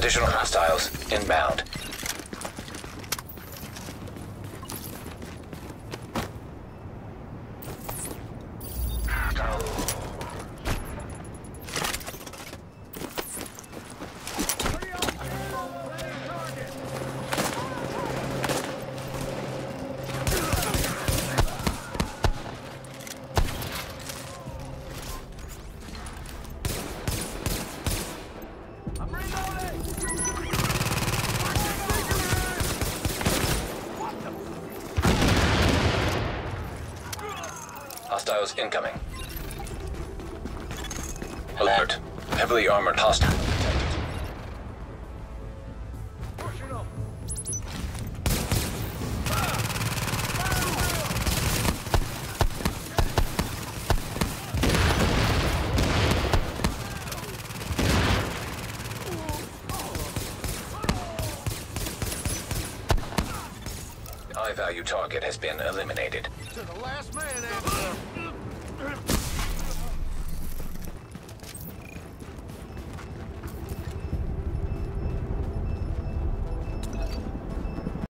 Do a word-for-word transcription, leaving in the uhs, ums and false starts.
Additional hostiles inbound. Hostiles incoming. Alert. Heavily armored hostile. The high-value target has been eliminated. To the last man, Angela.